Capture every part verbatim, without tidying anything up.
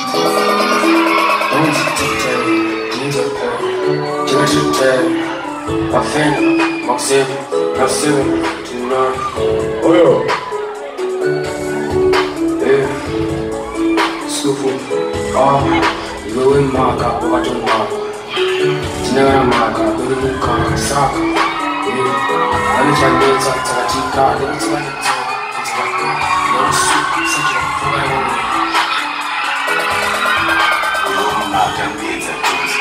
Oh yo. Yeah. Scoopy. Oh, you go in my car, but I don't know. Tonight I'm my car, baby, you can't suck. Yeah. I need to get to the car, let me tell you. It's like, no soup, such a problem. Oh, my God, it's a juice.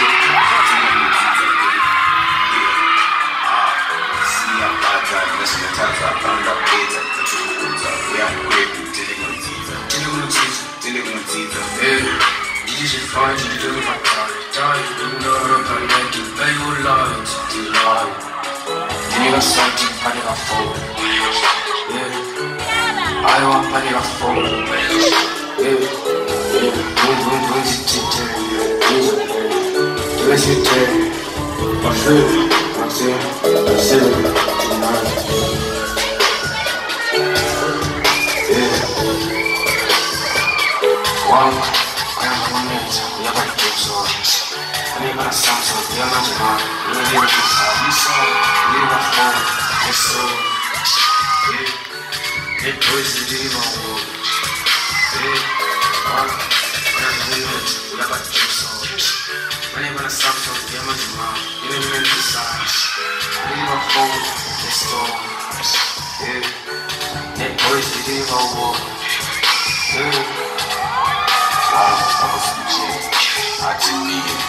Find you do my car, die, you know I'm gonna make you pay your life, you lie. You got something, I got four. Yeah, I want I got four. Yeah, yeah, boom, boom, boom, it's it, yeah, let's it, yeah. I feel, I feel, I feel, tonight. Yeah, one. I'm gonna sound so damn much more. You know, you saw, you saw, you know, phone, it's so, yeah, it goes to the wrong. Yeah, I'm gonna do it, you know, but you saw. I'm gonna sound so damn much more. You know, you saw, you know, phone, it's so, yeah, it goes to the wrong. Yeah, wow, that was some shit. I didn't need it.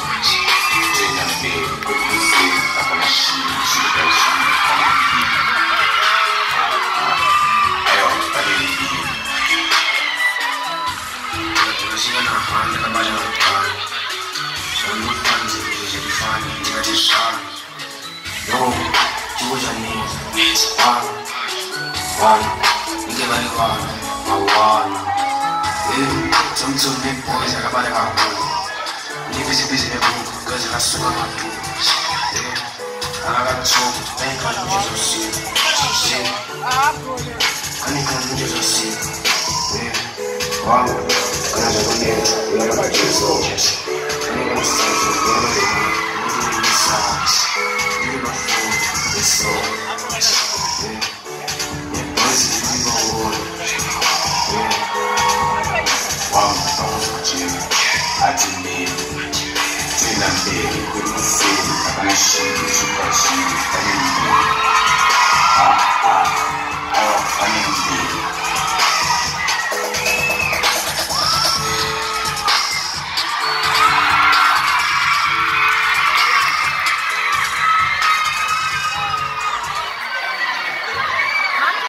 Some big boys I got by the heart. Busy, busy, cause I swear my dudes. Yeah, I got trouble, thank God you just see. Shit, I need to just see. Yeah, wow, I just want to get it. I got you so. I need to say something, I need to say something.